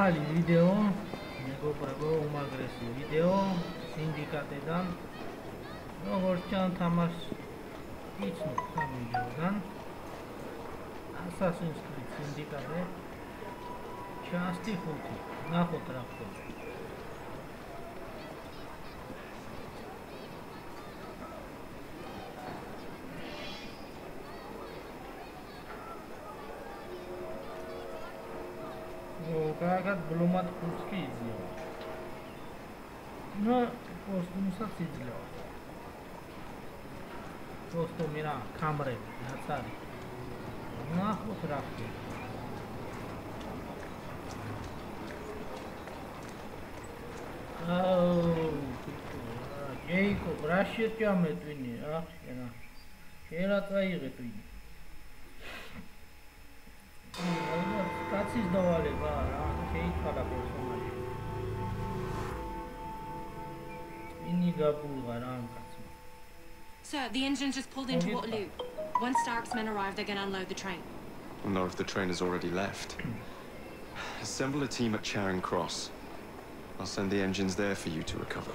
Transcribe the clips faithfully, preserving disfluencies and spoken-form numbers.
ახალი ვიდეო, მეგობრებო, უმაგრესი ვიდეო სინდიკატიდან. როგორც ჩან თამაშს იცნობთ ამ ვიდეოდან. Assassin's Creed სინდიკატე ჩასტი ხუთი. ნახოთ რა ხდება. Კარგად ბლომად ხუთს კი იძლევა. ნუ კოსტუმსაც იძლევა. კოსტუმი რა, კამრები, რაც არის. ნახოთ რა ხდება. აუ, ჯეიკობ, რა შეჭამე ტვინი, რა შენა. შენ რა წაიღე ტვინი. კაცის დავალება რა, შეიცვალა პერსონაჟი. ინი გაბულღა რა ამ კაცმა. Sir, the engine's just pulled into Waterloo. Once Stark's men arrive, they're going to unload the train. Well, not if the train has already left. Assemble a team at Charing Cross. I'll send the engines there for you to recover.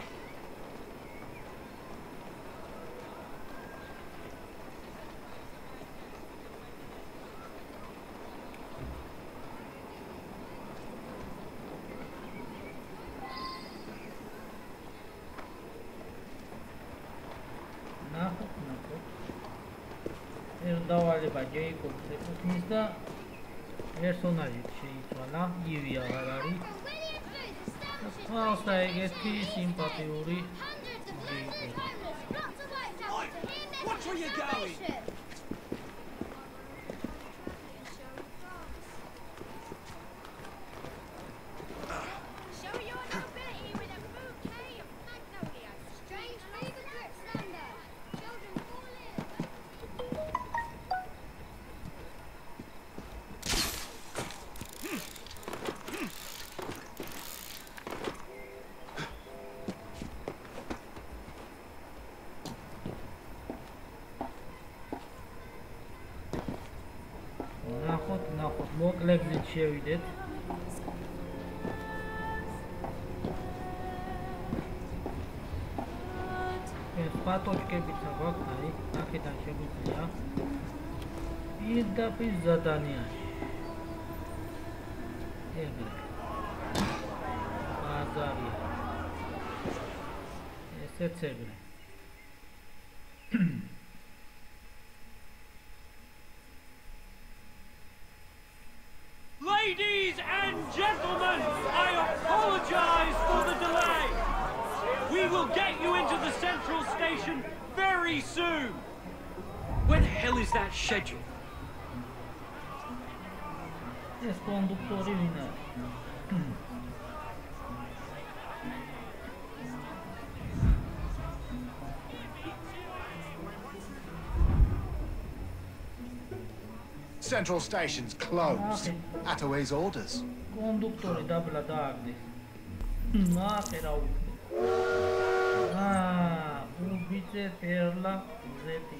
დავალება ჯეიკობს ეკუთვნის და პერსონაჟით შეიცვალა, ივი აღარ არის. ხალხა ეგეთი სიმპათიური ჯეიკობი. Watch where you're going! მოკლეგზით შევიდეთ. ეს პატოჩკებიც აქვს, აი, აქედან შეგვიძლია პირდაპირ ზადანიაში. ეგრე. ბაზარია. ესეც ეგრე. Ladies and gentlemen, I apologize for the delay. We will get you into the central station very soon. When the hell is that schedule? ეს კონდუქტორი ვინ არის? Central station's closed. Attaway's orders. Conductori dabla dagli. Nate ra uite. Ah, ubice perla zeti.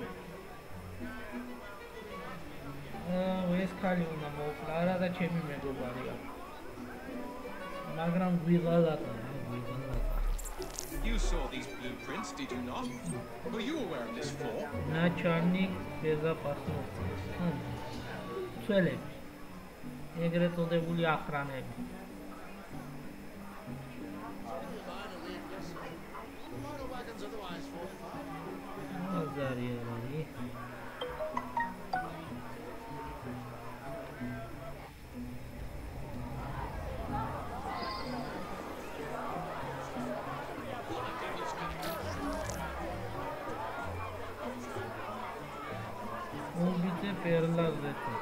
Ah, ეს ხალი უნდა მოვკლა რა და ჩემი მეგობარია. მაგრამ გვიღალატა, გვიღალატა. You saw these blueprints, did you not? Were you aware of this fort? Начальник безопасности. სველები. ეგრეთ წოდებული ახრანები. აზარი არის. უბიძე პერლაზეთი.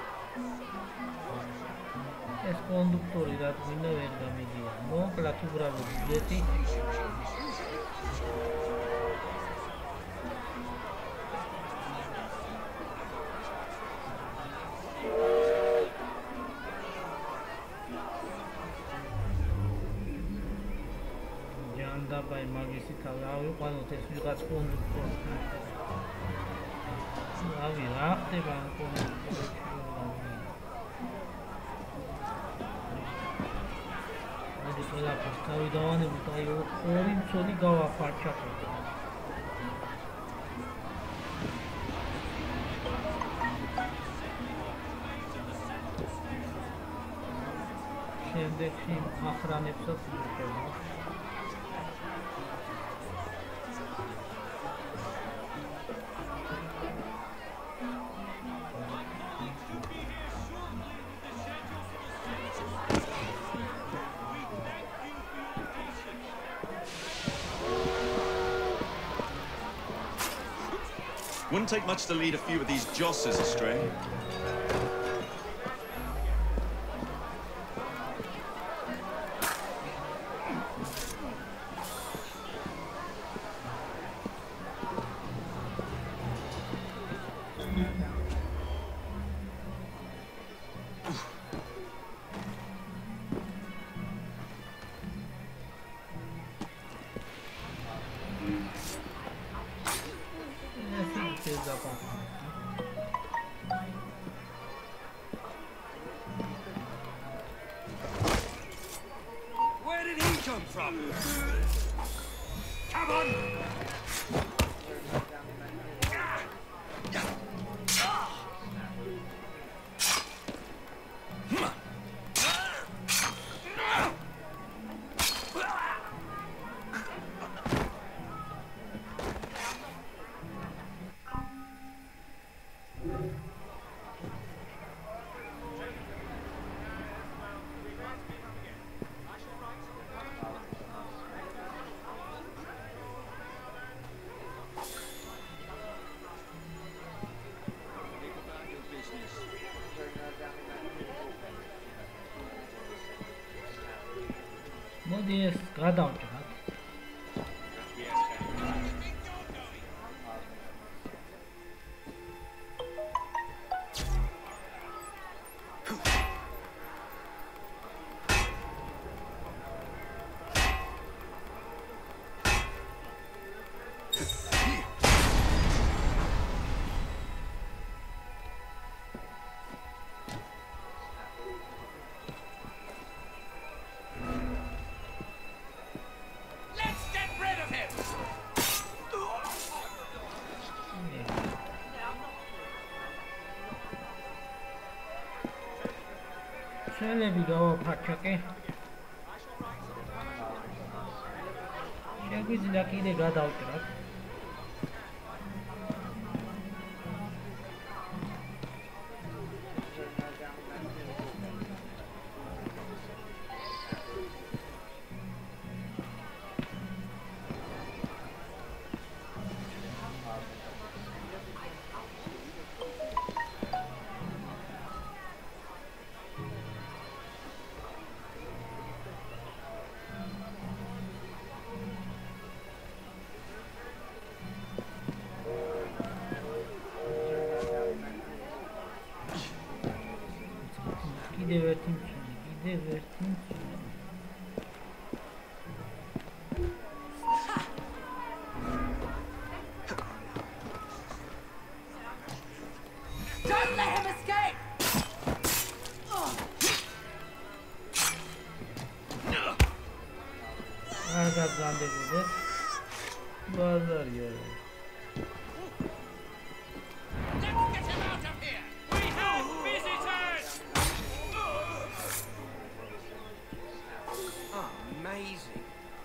ეს კონდუქტორი რა მინდა ვერ გამიგია. მოკლა თუ ბრავო ძეთი. ჯანდაბაი მაგისი თავი ავიყვანოთ ეს ვიღაც კონდუქტორი. ავი რა ხდება ამ კონდუქტორში? ყველაფერს თავი დავანებოთ, აი ორი მცოდი გავაფარჩახოთ. შემდეგში ახრანებსაც ვიხდება. Wouldn't take much to lead a few of these josses astray. Where did he come from? Come on! მოდი ეს გადავჭრათ. შელები გავაფარჩაკე. შეგვიძლია კიდე გადავჭრათ. კიდევ ერთი მცველი, კიდევ ერთი მცველი. Don't let him escape! არ გაგზავნებოდეს. ბაზარია. Amazing.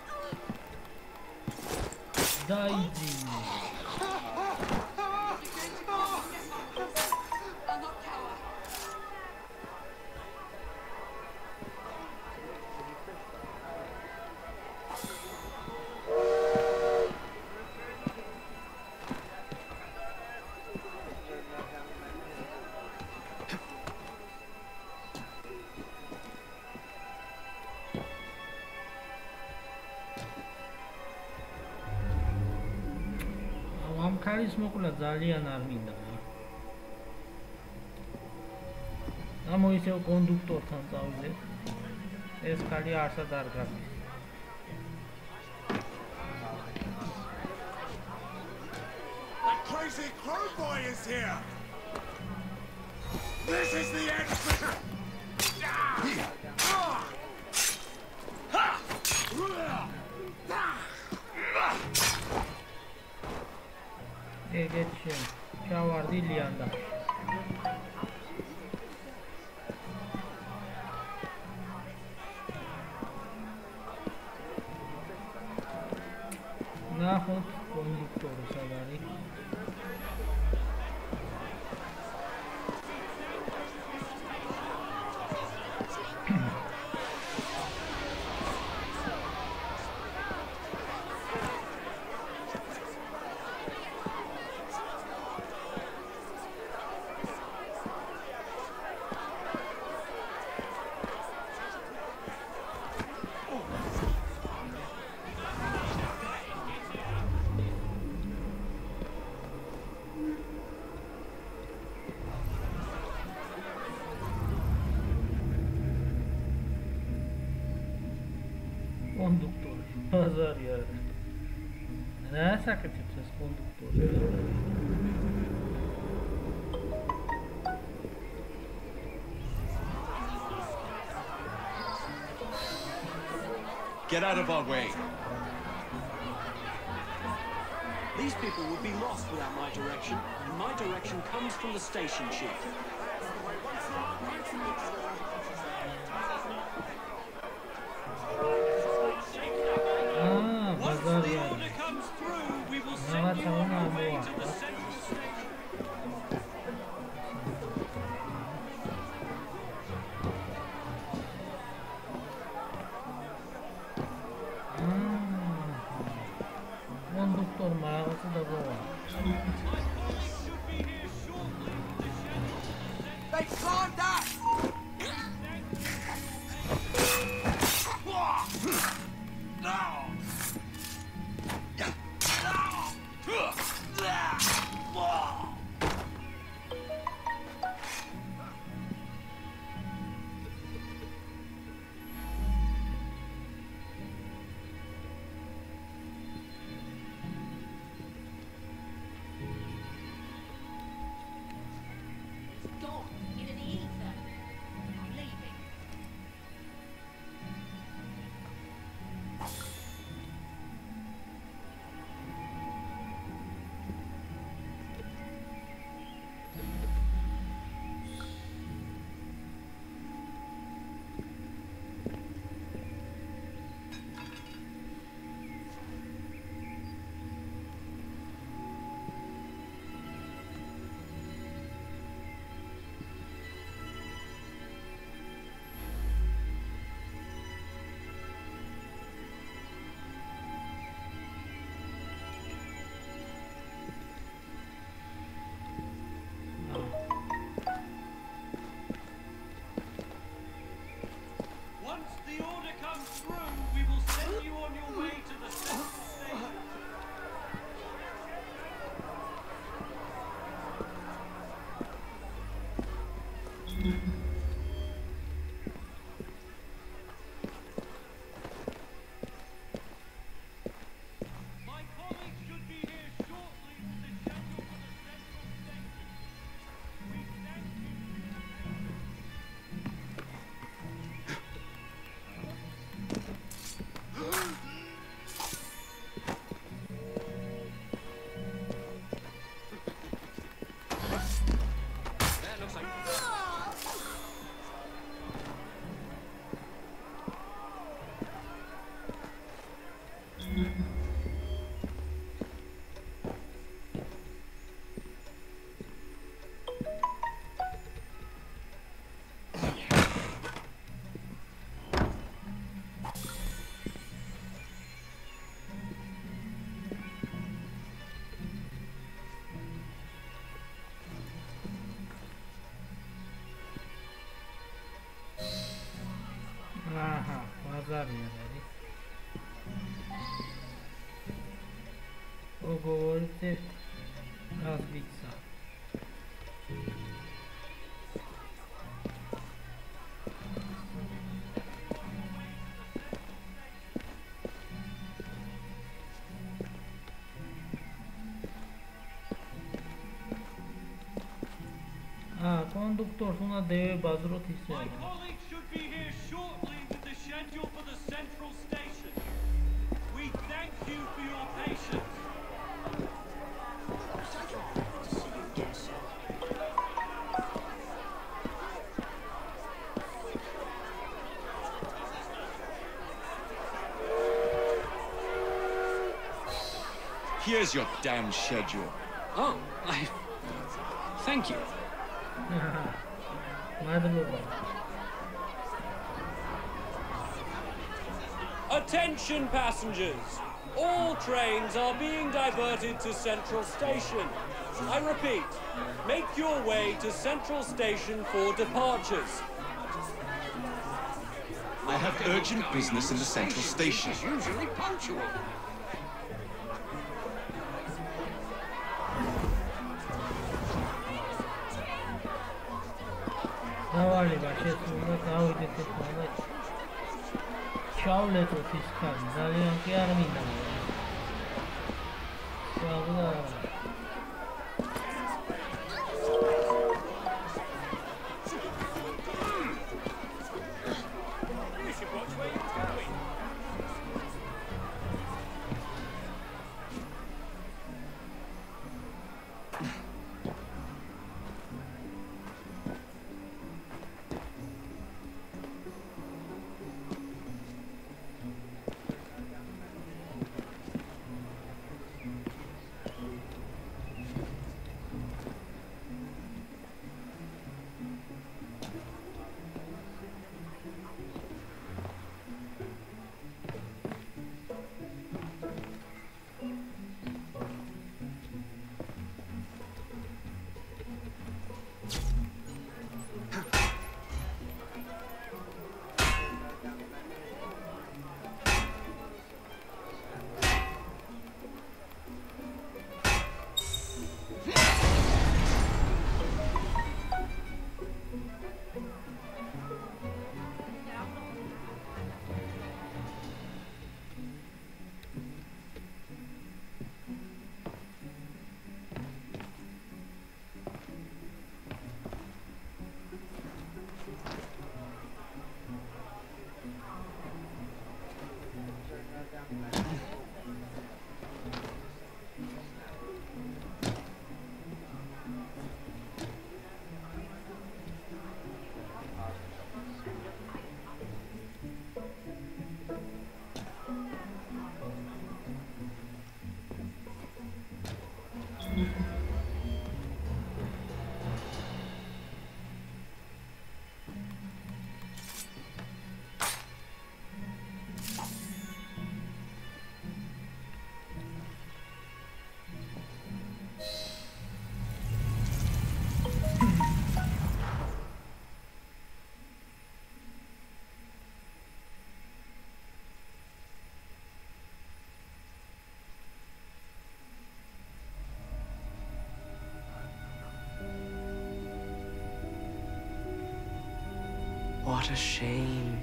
დაიძინე. ამ ქალის მოკვლა ძალიან არ მინდა. ამო ისევ კონდუქტორთან წავიდეთ. ეს ქალი არსად არ გადის. That crazy crow boy is here! This is the end! Ha! Gel geçin. Şavar değil yanda. Nahut konduktoru salari. Konduktor. Pazar ya. Ne sakit yapacağız konduktor? Get out of our way. These people would be lost without my direction, and my direction comes from the station chief. Ah, Once pazar the ya. order comes through, we will Ne send var you on sana your bu way var? to the central station. Konduktor mağazası da bu var. They climbed that! Gone in an ether. I'm leaving. Once the order comes through, we will send you on your way to the central station. My colleagues should be here shortly with the schedule for the central station. We thank you. That looks like... Aha, pazar yerleri. Ogovorite razbica. Ah, konduktor sonra deve bazrot My istiyor. colleagues should be here shortly with the schedule for the central station. We thank you for your patience. Take Here's your damn schedule. Oh, I... Thank you. Attention passengers! All trains are being diverted to Central Station. I repeat, make your way to Central Station for departures. I have urgent business in the Central Station. She's usually punctual. Davali შეცვალა გავიდეთ ხოლმე. ჩავლეთოთ ის ხანი, ძალიან კი არ მინდა. ჩავლა. What a shame.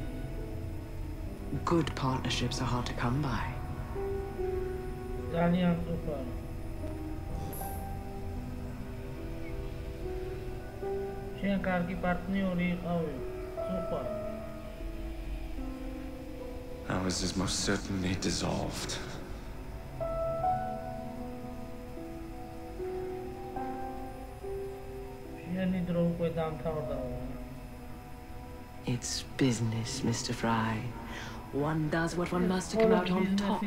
Good partnerships are hard to come by. ძალიან სუფარ. შენ კარგი პარტნიორი იყავი. სუფარ. Ours is most certainly dissolved. შენი დრო უკვე დამთავრდა. It's business, Mister Fry. One does what one must to come out on top.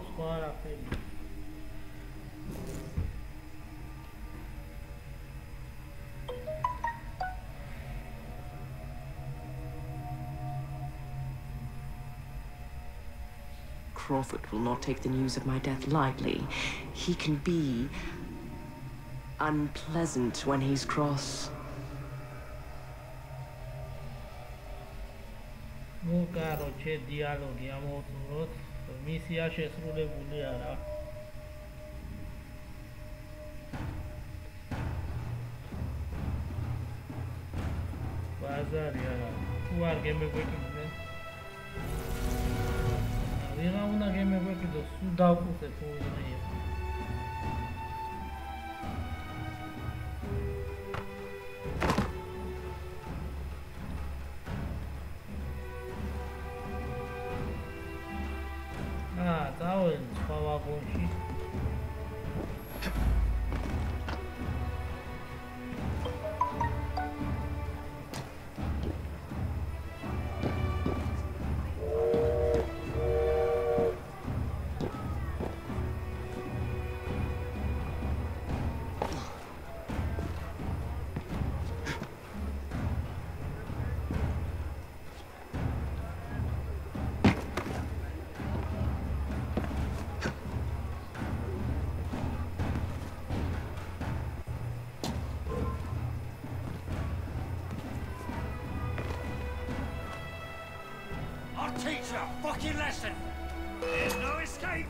Crawford will not take the news of my death lightly. He can be unpleasant when he's cross. Ну, короче, диалоги ამოვწუროთ. მისია შესრულებული არა. ბაზარი არა. თუ არ გემეგვეკიდნენ. ვიღა უნდა გემეგვეკიდოს, სულ დავხუცე თუ უნდა იყო. Ah, დავალ სხვა ვაგონში. your fucking lesson. There's no escape.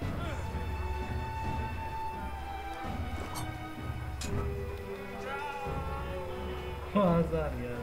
Azar ya.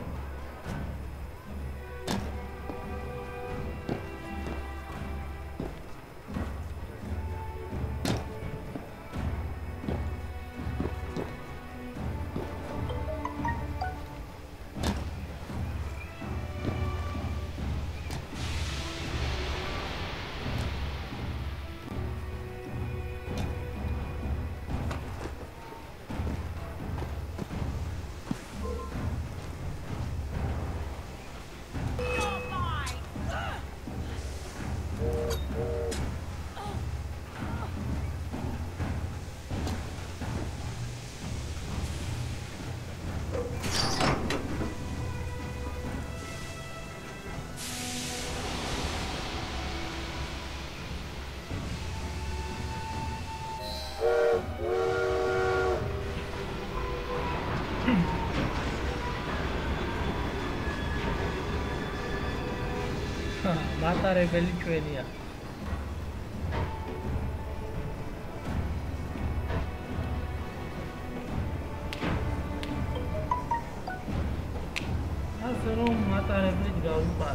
Matare Belichuenia. Asero Matare Belichuenia gaupar.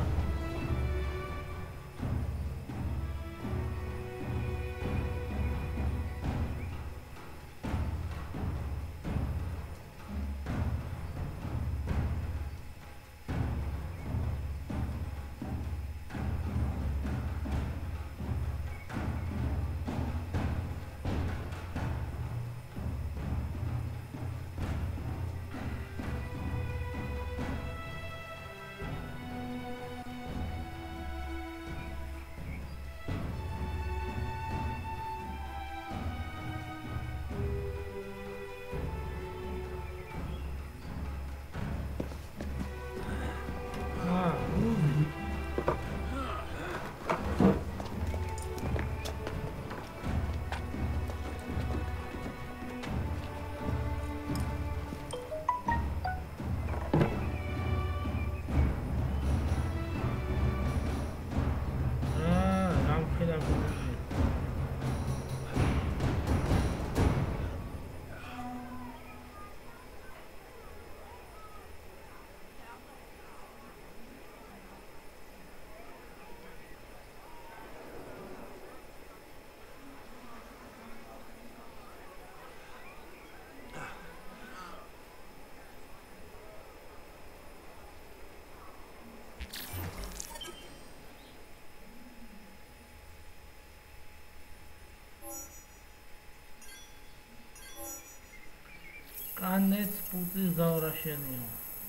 Კანეც პუტის დავრა შენია.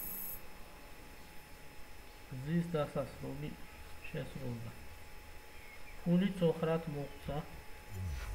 გზის დასასრული შესრულდა. ფული წოხრად მოღწა.